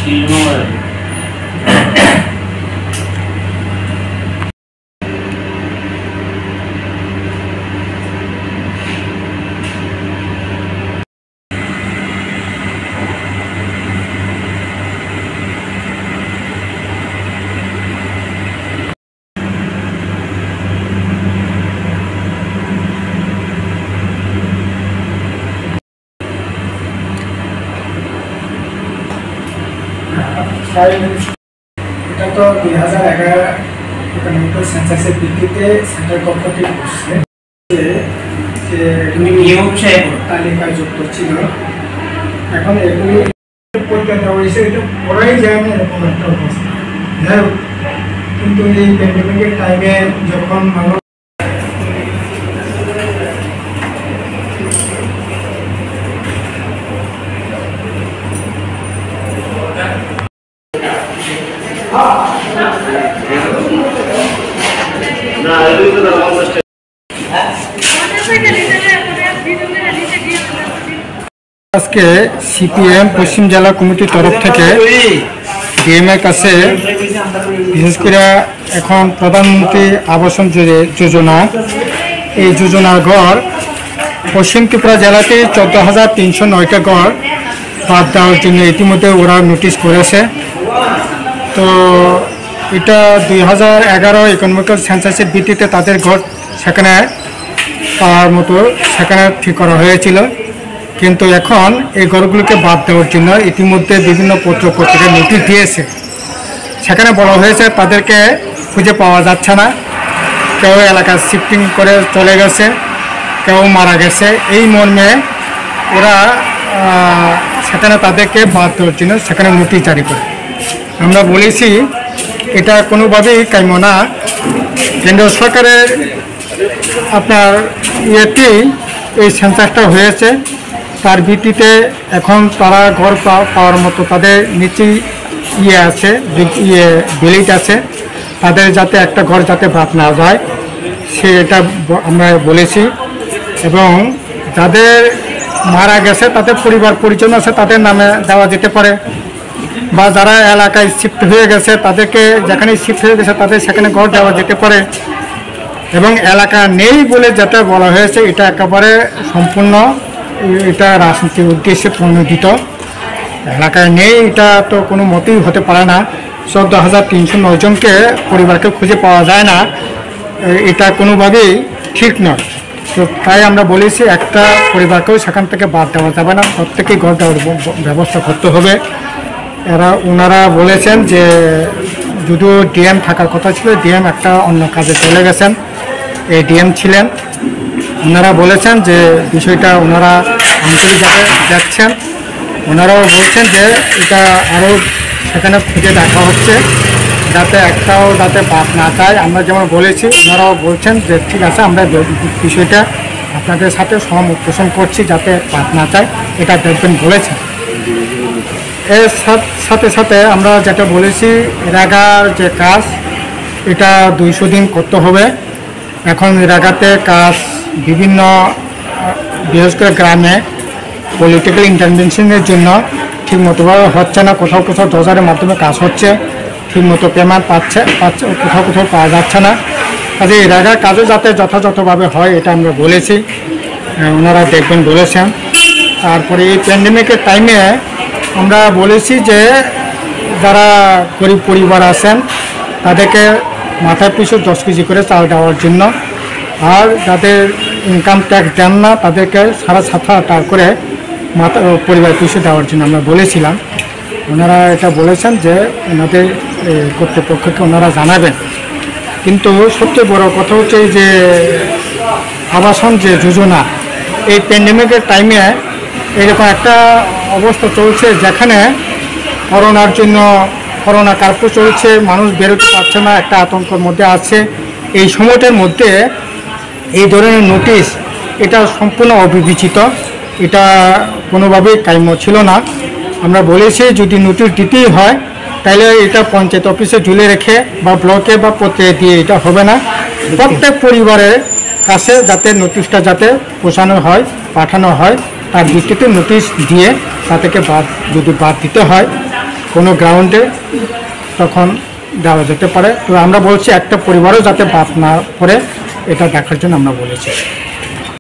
এটা তো 2011 ইকোনমিক্যাল সেন্সাসের ভিত্তিতে সেন্ট্রাল গভর্নমেন্ট করছে যে তালিকায় যুক্ত ছিল। এখন এগুলি পরীক্ষা দেওয়া হয়েছে, এটা পড়াই যায় না এরকম একটা অবস্থা। যাই হোক, কিন্তু এই প্যান্ডেমিকের টাইমে যখন মানুষ আজকে সিপিএম পশ্চিম জেলা কমিটির তরফ থেকে ডিএম এর কাছে বিশেষ করে এখন প্রধানমন্ত্রী আবাসন যোজনা, এই যোজনার ঘর পশ্চিম ত্রিপুরা জেলাতে 14,309টা ঘর বাদ দেওয়ার জন্য ইতিমধ্যে ওরা নোটিশ করেছে। তো এটা 2011 ইকোনমিক্যাল সেন্সাসের ভিত্তিতে তাদের ঘর সেখানে পাওয়ার মতো সেখানে ঠিক করা হয়েছিল, কিন্তু এখন এই ঘরগুলোকে বাদ দেওয়ার জন্য ইতিমধ্যে বিভিন্ন পত্র পত্রিকায় নোটিশ দিয়েছে। সেখানে বলা হয়েছে তাদেরকে খুঁজে পাওয়া যাচ্ছে না, কেউ এলাকা শিফটিং করে চলে গেছে, কেউ মারা গেছে। এই মর্মে ওরা সেখানে তাদেরকে বাদ দেওয়ার জন্য সেখানে নোটিশ জারি করে। আমরা বলেছি এটা কোনোভাবেই কাম্য না। কেন্দ্র সরকারের আপনার ইয়েতেই এই সেন্সাসটা হয়েছে, তার ভিত্তিতে এখন তারা ঘর পাওয়ার মতো তাদের নিচেই আছে, বিলিট আছে, তাদের যাতে একটা ঘর যাতে বাদ না যায় সেটা আমরা বলেছি। এবং যাদের মারা গেছে তাদের পরিবার পরিজন আছে, তাদের নামে দেওয়া যেতে পারে, বা যারা এলাকায় শিফট হয়ে গেছে তাদেরকে যেখানে শিফট হয়ে গেছে তাদের সেখানে ঘর দেওয়া যেতে পারে। এবং এলাকা নেই বলে যেটা বলা হয়েছে এটা একেবারে সম্পূর্ণ এটা রাজনীতির উদ্দেশ্যে প্রণোদিত। এলাকায় নেই এটা তো কোনো মতেই হতে পারে না। 14,309 জনকে পরিবারকে খুঁজে পাওয়া যায় না, এটা কোনোভাবেই ঠিক নয়। তো তাই আমরা বলেছি একটা পরিবারকেও সেখান থেকে বাদ দেওয়া যাবে না, প্রত্যেকেই ঘর দেওয়ার ব্যবস্থা করতে হবে। ওনারা বলেছেন যে যদিও ডিএম থাকার কথা ছিল, ডিএম একটা অন্য কাজে চলে গেছেন, এই ডিএম ছিলেন। ওনারা বলেছেন যে বিষয়টা ওনারা আন্তরিকভাবে দেখছেন। ওনারাও বলছেন যে এটা আরও সেখানে খুঁজে দেখা হচ্ছে যাতে একটাও যাতে বাদ না চায়। আমরা যেমন বলেছি ওনারাও বলছেন যে ঠিক আছে, আমরা বিষয়টা আপনাদের সাথে সহমত পোষণ করছি যাতে বাদ না চায়, এটা দেখবেন বলেছেন। এর সাথে সাথে আমরা যেটা বলেছি রেগার যে কাজ এটা 200 দিন করতে হবে। এখন রেগাতে কাজ বিভিন্ন বিশেষ করে গ্রামে পলিটিক্যাল ইন্টারভেনশনের জন্য ঠিকমতোভাবে হচ্ছে না, কোথাও কোথাও ডজারের মাধ্যমে কাজ হচ্ছে, ঠিকমতো পেমেন্ট পাচ্ছে কোথাও কোথাও পাওয়া যাচ্ছে না। কাজে এই রেগার কাজও যাতে যথাযথভাবে হয় এটা আমরা বলেছি, ওনারা দেখবেন বলেছেন। তারপরে এই প্যান্ডেমিকের টাইমে আমরা বলেছি যে যারা গরিব পরিবার আছেন তাদেরকে মাথায় পিছু 10 কেজি করে চাল দেওয়ার জন্য, আর যাদের ইনকাম ট্যাক্স দেন না তাদেরকে 7,500 টাকা করে পরিবার পিছু দেওয়ার জন্য আমরা বলেছিলাম। ওনারা এটা বলেছেন যে ওনাদের কর্তৃপক্ষকে ওনারা জানাবেন। কিন্তু সবচেয়ে বড় কথা হচ্ছে যে আবাসন যে যোজনা, এই প্যান্ডেমিকের টাইমে এরকম একটা অবস্থা চলছে যেখানে করোনার জন্য করোনা কার্ফিউ চলছে, মানুষ বেরোতে পারছে না, একটা আতঙ্কের মধ্যে আছে। এই সময়টার মধ্যে এই ধরনের নোটিশ এটা সম্পূর্ণ অবিবেচিত, এটা কোনোভাবেই কাম্য ছিল না। আমরা বলেছি যদি নোটিশ দিতেই হয় তাহলে এটা পঞ্চায়েত অফিসে ঝুলে রেখে বা ব্লকে বা পত্রিকা দিয়ে এটা হবে না। প্রত্যেক পরিবারের কাছে যাতে নোটিশটা যাতে পৌঁছানো হয়, পাঠানো হয়, তার ভিত্তিতে নোটিশ দিয়ে তাদেরকে যদি বাদ দিতে হয় কোনো গ্রাউন্ডে তখন দেওয়া যেতে পারে। তো আমরা বলছি একটা পরিবারও যাতে বাদ না পড়ে, এটা দেখার জন্য আমরা বলেছি।